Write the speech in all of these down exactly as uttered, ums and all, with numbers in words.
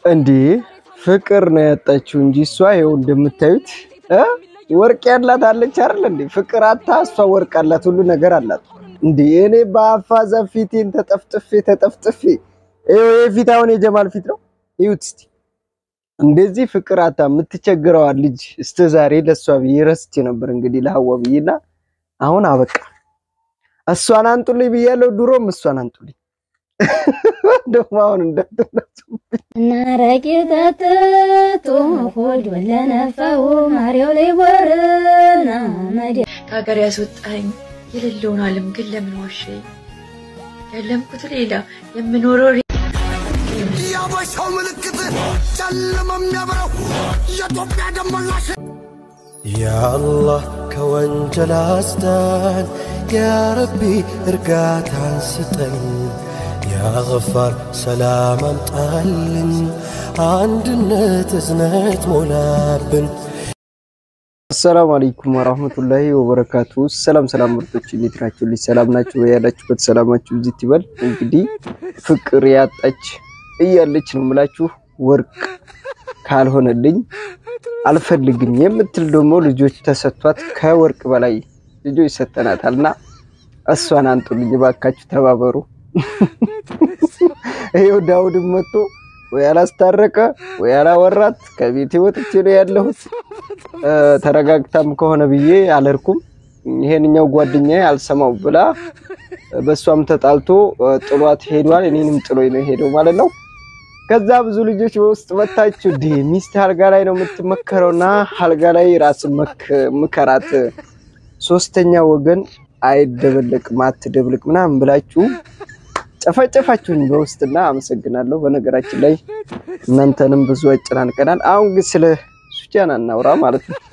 እንዴ ፍቅር ነው ያጣችው እንጂ እሷ ይኸው እንደምታዩት እ ወርቅ ያላት አለች አይደል እንዴ ፍቅር አታ እሷ ወርቅ አላት ሁሉ ነገር አላት እንዴ እኔ ባፋ ዘፊቲን ተጠፍጥፌ ተጠፍጥፌ ይኸው የፊታውን የጀማል ፊት ነው ይዩት እስቲ እንደዚህ ፍቅር አታ የምትቸግረው ልጅ እስከ ዛሬ ለሷ ቢረስቼ ነበር እንግዲህ ለሐዋ ቢይና አሁን አበቃ እሷን አንጡልኝ ብያለሁ ድሮም እሷን አንጡልኝ ደማውን እንደተነሱብኝ ናረቂተቱ ሆድ ወለነፈው ማሪው ላይ ወርና መዲ ከሀገር ያስወጣኝ የሌለውን ዓለም ግን ለምን ዋሸኝ ያለምኩት ሌላ የምኖረው ያባሻው ምልክት ጨለማም ያበራው የኢትዮጵያ ደመላሽ ያ አላህ ከወንጀል አስዳን ያ ረቢ እርጋታን ስጠን ያ ገፋር ሰላም አምጣልን አንድነት እዝነት ሞላብን السلام عليكم ورحمة الله وبركاته السلام سلام ምርጦች እንዴት ናችሁ ልጅ ሰላም ናችሁ ያላችሁበት ሰላማችሁ እዚህ ይበል እንግዲህ ፍቅር ያጣች እያለች ነው ምላችሁ ወርቅ ካልሆነልኝ አልፈልግም የምትል ደሞ ልጆች ተሰጥቷት ከወርቅ በላይ ልጆች ሰጠናታልና እሷን አንጡልኝ ባካችሁ ተባበሩ ይሄው ዳውድ መጥቶ ወይ አላስታረቀ ወይ አላወራት ከቤት ወጥቼ ነው ያለሁት ተረጋግታም ከሆነ ብዬ አለርኩም ይሄንኛው ጓደኛዬ አልሰማው ብላ በሷም ተጣልቶ ጥሏት ሄዷል እኔንም ጥሎኝ ነው ሄደው ማለት ነው ከዛ ብዙ ልጆች በውስጥ መጣችሁ ዲ ሚስት አልጋ ላይ ነው የምትመከረውና አልጋ ላይ ራስ መክ ምከራት ሶስተኛ ወገን አይደበልቅ ማትደብልቅ ምናምን ብላችሁ ጨፈጨፋችሁኝ በውስጥና አመሰግናለሁ በነገራችን ላይ እናንተንም ብዙ አጨናንቀናል አሁን ግን ስለ ሱጃና እናውራ ማለት ነው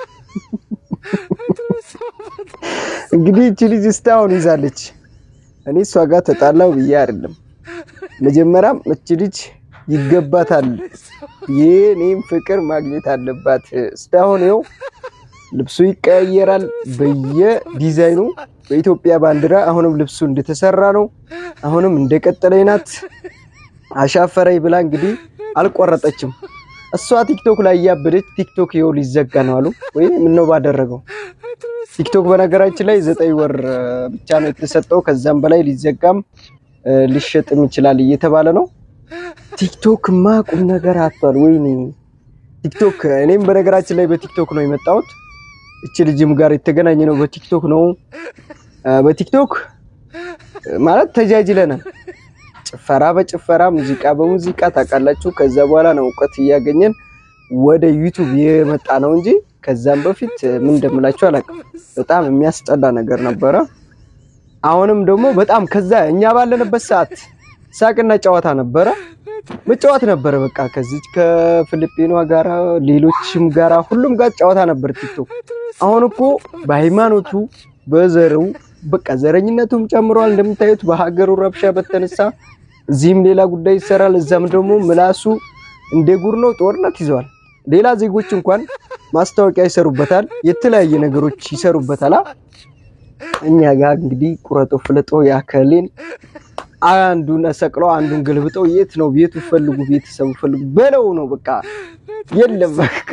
እንግዲህ እቺ ልጅ ስታውን ይዛለች እኔ እሷ ጋር ተጣላው ብዬ አይደለም መጀመሪያም እቺ ልጅ ይገባታል የኔም ፍቅር ማግኘት አለባት ስታውን ነው ልብሱ ይቀያየራል በየዲዛይኑ በኢትዮጵያ ባንዲራ አሁንም ልብሱ እንደተሰራ ነው አሁንም እንደቀጠለኝ ናት አሻፈረይ ብላ እንግዲህ አልቆረጠችም እሷ ቲክቶክ ላይ ያበደች ቲክቶክ ይው ሊዘጋ ነው አሉ ወይ ምን ነው ባደረገው ቲክቶክ በነገራችን ላይ ዘጠኝ ወር ብቻ ነው የተሰጠው ከዛም በላይ ሊዘጋም ሊሸጥም ይችላል እየተባለ ነው ቲክቶክ ማቁም ነገር አጥቷል ወይኔ ቲክቶክ እኔም በነገራችን ላይ በቲክቶክ ነው የመጣሁት እቺ ልጅም ጋር የተገናኘ ነው በቲክቶክ ነው በቲክቶክ ማለት ተጃጅለናል ጭፈራ በጭፈራ ሙዚቃ በሙዚቃ ታቃላችሁ ከዛ በኋላ ነው እውቀት ያገኘን ወደ ዩቲዩብ የመጣ ነው እንጂ ከዛም በፊት ምን እንደምላችሁ አላውቅም በጣም የሚያስጠላ ነገር ነበር አሁንም ደግሞ በጣም ከዛ እኛ ባለንበት ሰዓት ሳቅና ጨዋታ ነበር መጫወት ነበር በቃ ከዚህ ከፊሊፒኖ ጋራ ሌሎችም ጋራ ሁሉም ጋር ጨዋታ ነበር ቲክቶክ አሁን እኮ በሃይማኖቱ በዘሩ በቃ ዘረኝነቱም ጨምሯል እንደምታዩት በሀገሩ ረብሻ በተነሳ እዚህም ሌላ ጉዳይ ይሰራል እዛም ደግሞ ምላሱ እንደ ጉር ነው ጦርነት ይዟል ሌላ ዜጎች እንኳን ማስታወቂያ ይሰሩበታል የተለያየ ነገሮች ይሰሩበታል እኛ ጋር እንግዲህ ቁረጦ ፍለጦ ያከሌን አንዱን ሰቅለው አንዱን ገልብጠው የት ነው ቤቱ ፈልጉ ቤተሰቡ ፈልጉ በለው ነው በቃ የለም በቃ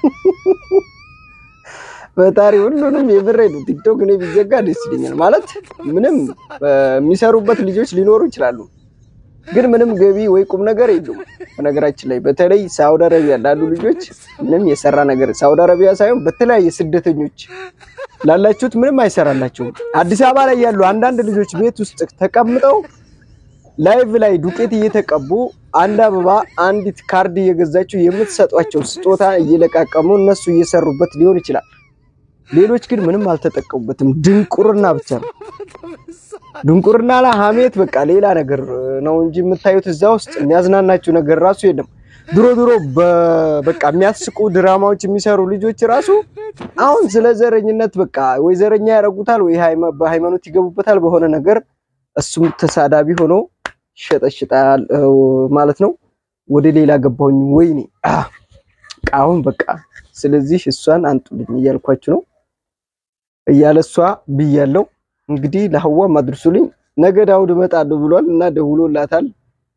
በታሪ ሁሉንም የብሬ ነው ቲክቶክ ነው ቢዘጋ ደስ ይለኛል ማለት ምንም የሚሰሩበት ልጆች ሊኖሩ ይችላሉ ግን ምንም ገቢ ወይ ቁም ነገር የለም በነገራችን ላይ በተለይ ሳውዲ አረቢያ ያሉ ልጆች ምንም የሰራ ነገር ሳውዲ አረቢያ ሳይሆን በተለያየ ስደተኞች ላላችሁት ምንም አይሰራላችሁም አዲስ አበባ ላይ ያሉ አንዳንድ ልጆች ቤት ውስጥ ተቀምጠው ላይቭ ላይ ዱቄት እየተቀቡ አንድ አበባ አንዲት ካርድ እየገዛችሁ የምትሰጧቸው ስጦታ እየለቃቀሙ እነሱ እየሰሩበት ሊሆን ይችላል ሌሎች ግን ምንም አልተጠቀሙበትም ድንቁርና ብቻ ነው ድንቁርና ላይ ሀሜት በቃ ሌላ ነገር ነው እንጂ የምታዩት እዛው ውስጥ የሚያዝናናችሁ ነገር ራሱ የለም ድሮ ድሮ በቃ የሚያስቁ ድራማዎች የሚሰሩ ልጆች ራሱ አሁን ስለ ዘረኝነት በቃ ወይ ዘረኛ ያረጉታል ወይ በሃይማኖት ይገቡበታል በሆነ ነገር እሱም ተሳዳቢ ሆኖ ሸጠሽጣል ማለት ነው ወደ ሌላ ገባውኝ ወይኔ አሁን በቃ ስለዚህ እሷን አንጡልኝ እያልኳችሁ ነው እያለሷ ብያለው እንግዲህ ለሐዋ ማድርሱልኝ ነገ ዳውድ መጣለው ብሏል እና ደውሎላታል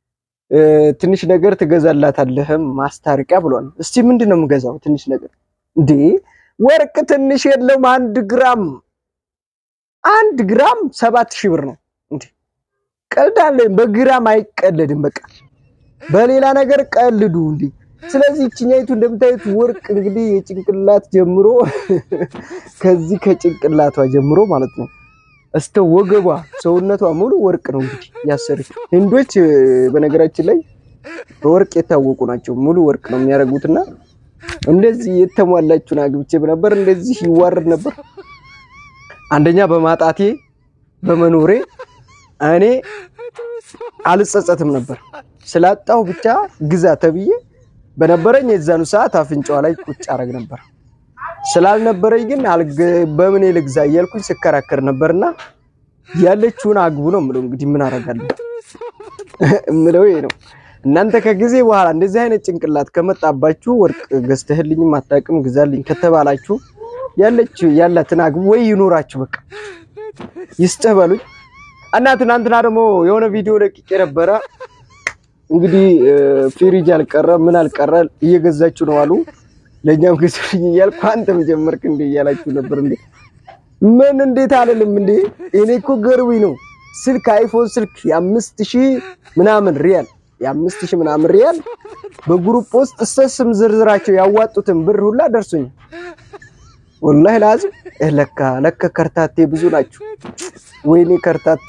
ትንሽ ነገር ትገዛላታለህም ማስታርቂያ ብሏል እስቲ ምንድነው የምገዛው ትንሽ ነገር እንዴ ወርቅ ትንሽ የለም አንድ ግራም አንድ ግራም ሰባት ሺህ ብር ነው እንዴ ቀልዳለኝ በግራም አይቀለድም በቃ በሌላ ነገር ቀልዱ እንዴ ስለዚህ እቺኛይቱ እንደምታዩት ወርቅ እንግዲህ የጭንቅላት ጀምሮ ከዚህ ከጭንቅላቷ ጀምሮ ማለት ነው እስተ ወገቧ ሰውነቷ ሙሉ ወርቅ ነው እንግዲህ ያሰሩት ህንዶች በነገራችን ላይ በወርቅ የታወቁ ናቸው ሙሉ ወርቅ ነው የሚያረጉትና እንደዚህ የተሟላችሁን አግብቼ ነበር እንደዚህ ይዋረድ ነበር አንደኛ በማጣቴ በመኖሬ እኔ አልጸጸትም ነበር ስላጣው ብቻ ግዛ ተብዬ በነበረኝ የዛኑ ሰዓት አፍንጫው ላይ ቁጭ አረግ ነበር ስላልነበረኝ ግን በምን ልግዛ እያልኩኝ ስከራከር ነበርና ያለችውን አግቡ ነው ምለው እንግዲህ ምን አረጋለሁ ምለው ይሄ ነው እናንተ ከጊዜ በኋላ እንደዚህ አይነት ጭንቅላት ከመጣባችሁ ወርቅ ገዝተህልኝ ማጣቀም ግዛልኝ ከተባላችሁ ያለችው ያላትን አግቡ ወይ ይኖራችሁ በቃ ይስተበሉኝ እና ትናንትና ደግሞ የሆነ ቪዲዮ ለቅቄ ነበር እንግዲህ ፍሪጅ አልቀረ ምን አልቀረ እየገዛችሁ ነው አሉ ለኛም ገዝልኝ እያልኩ አንተም ጀመርክ እንዴ እያላችሁ ነበር እንዴ ምን እንዴት አይደለም እንዴ እኔ እኮ ገርውኝ ነው ስልክ አይፎን ስልክ የአምስት ሺህ ምናምን ሪያል የአምስት ሺህ ምናምን ሪያል በግሩፕ ውስጥ እሰስም ዝርዝራቸው ያዋጡትን ብር ሁላ ደርሶኝ والله لازم ለካ ለካ ከርታቴ ብዙ ናችሁ ወይኔ ከርታቱ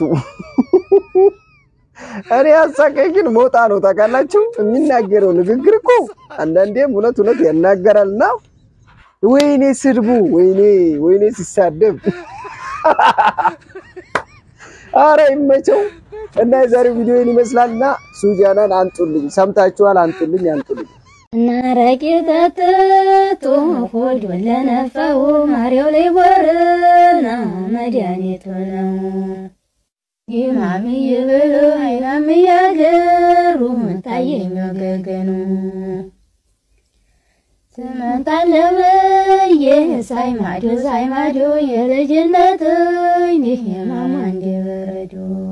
አሬ አሳቀኝ ግን ሞታ ነው ታውቃላችሁ የሚናገረው ንግግር እኮ አንዳንዴም ሁለት ሁለት ያናገራልና ወይኔ ስድቡ ወይኔ ወይኔ ሲሳደብ አረ ይመቸው እና የዛሬው ቪዲዮ ይመስላልና ሱጃናን አንጡልኝ ሰምታችኋል አንጡልኝ አንጡልኝ ናረቂተቱ ሆድ ወለነፈው ማሪው ላይ ወርና መድኃኒቱ ነው ይማም ይብሉ አይናም ያገሩ ታየኝ ወገገኑ ስመንታለበ የሳይማዶ ሳይማዶ የልጅነት ይህ የማማ እንደበረዶ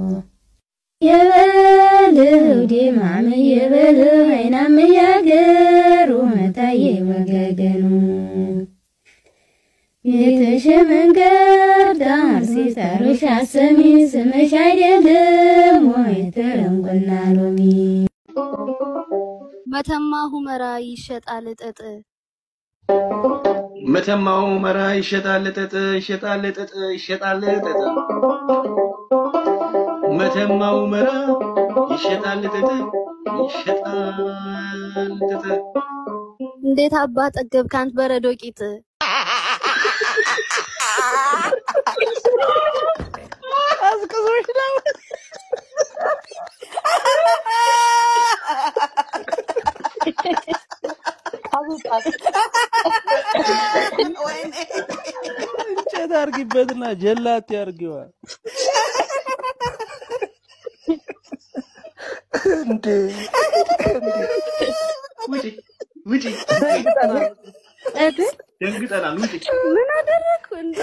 የበለው ዲማም የበለው አይናም ያገሩ ታየኝ ወገገኑ የትሽ መንገድ ዳር ሲሰሩሽ አሰሚ ስምሽ አይደለም ወይ ተረንጎና ሎሚ መተማ ሁመራ ይሸጣል ጥጥ መተማ ሁመራ ይሸጣል ጥጥ ይሸጣል ጥጥ ይሸጣል ጥጥ መተማ ሁመራ ይሸጣል ጥጥ ይሸጣል ጥጥ እንዴት አባ ጠገብ ካንት በረዶ ቂጥ አስከዞሽ ነው እንጨት አርጊበትና ጀላት ያርጊዋ እንዴ ውጪ ውጪ ደንግጠናል ውጪ ምን አደረኩ እንዴ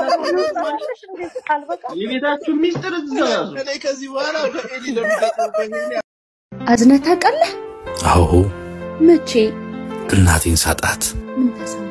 የቤታችሁ ሚስጥር እዛው ያዙ እኔ ከዚህ በኋላ በኤሊ ለምታጠውኝ አዝነታ ቀለ አዎ መቼ እናቴን ሳጣት ምን ተሰማ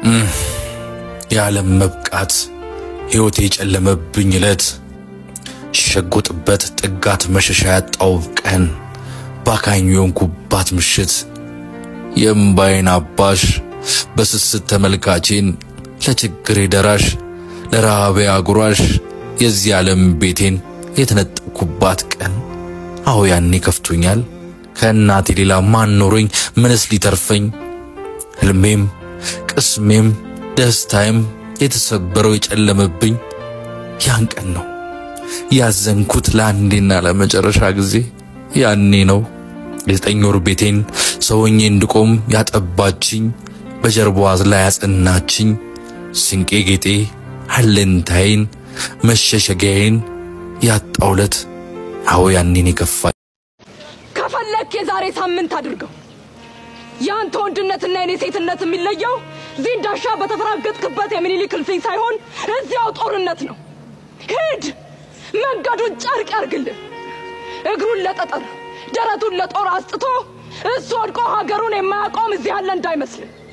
የዓለም መብቃት ህይወቴ ጨለመብኝ ለት ሸጎጥበት ጥጋት መሸሻ ያጣው ቀን ባካኙን ኩባት ምሽት የምባይን አባሽ በስስት ተመልካቼን ለችግሬ ደራሽ ለራቤ አጉራሽ የዚህ ዓለም ቤቴን የተነጠቁባት ቀን አዎ ያኔ ከፍቶኛል ከእናቴ ሌላ ማን ኖሮኝ ምንስ ሊተርፈኝ ህልሜም ቅስሜም ደስታዬም የተሰበረው የጨለመብኝ ያን ቀን ነው ያዘንኩት ለአንዴና ለመጨረሻ ጊዜ ያኔ ነው የዘጠኝ ወር ቤቴን ሰውኜ እንድቆም ያጠባችኝ በጀርባዋ ላይ ያጸናችኝ ስንቄ ጌጤ አለንታይን መሸሸጊያዬን ያጣውለት አዎ ያኔን ይከፋል ከፈለክ የዛሬ ሳምንት አድርገው ያንተ ወንድነትና የኔ ሴትነት የሚለየው ዚንዳሻ በተፈራገጥክበት የሚኒሊክ ልፍኝ ሳይሆን እዚያው ጦርነት ነው ሂድ መንገዱን ጨርቅ ያርግልህ እግሩን ለጠጠር ደረቱን ለጦር አስጥቶ እሱ ወድቆ ሀገሩን የማያቆም እዚህ ያለ እንዳይመስል